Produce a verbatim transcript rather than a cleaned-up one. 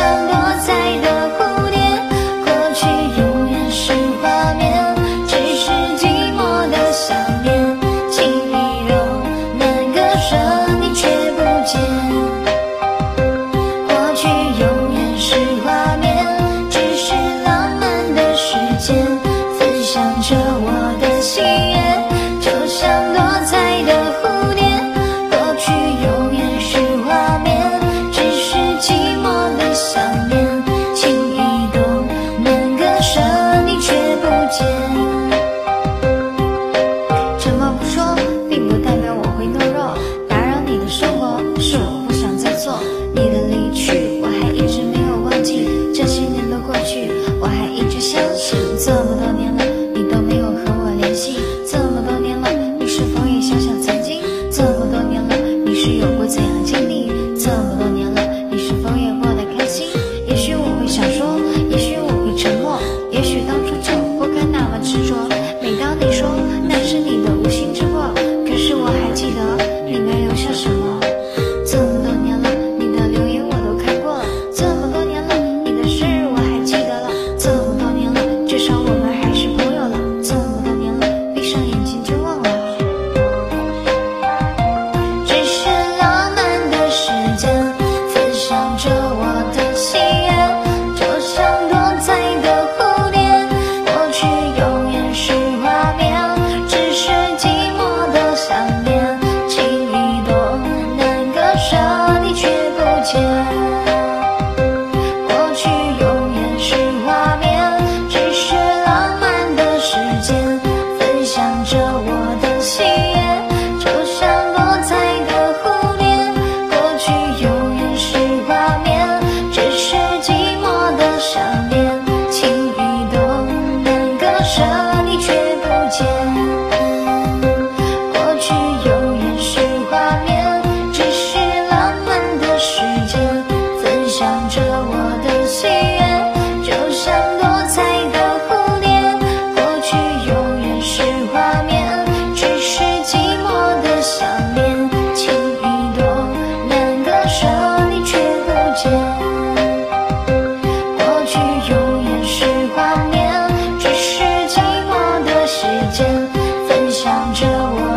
像多彩的蝴蝶，过去永远是画面，只是寂寞的想念，情意容难割舍，你却不见。过去永远是画面，只是浪漫的时间，分享着我的喜悦，就像多彩的蝴蝶。过去永远是画面，只是寂寞的想念，情意动难割舍，你却不见。沉默不说，并不代表我会懦弱，打扰你的生活是我不想再做。你的离去我还一直没有忘记，这些年的过去我还一直相信。这么多年了你都没有和我联系，这么多年了你是否也想想曾经，这么多年了你是有过怎样经历，这么多年了你是否也过得开心。也许我会想说，也许我会沉默，也许当初就不该那么执着。每当你说那是你的无心之过，可是我还记得你没留下什么。这么多年了你的留言我都看过了，这么多年了你的生日我还记得了，这么多年了至少我们还是朋友了，这么多年了闭上眼睛就忘了。只是浪漫的时间，分享着我的喜悦，就像多彩的蝴蝶。过去永远是画面，只是寂寞的想念，情意多难割舍，你却不见。过去永远是画面，只是浪漫的时间，分享着我的喜悦，就像多彩的蝴蝶。过去永远是画面，只是寂寞的想念，情意动难割舍，你却不见。过去永远是画面，只是浪漫的时间，分享着我的喜悦，就像多彩的蝴蝶。过去永远是画面，只是寂寞的想念，情意动难割舍，你却不见。过去永远是画面，只是寂寞的时间，分享着我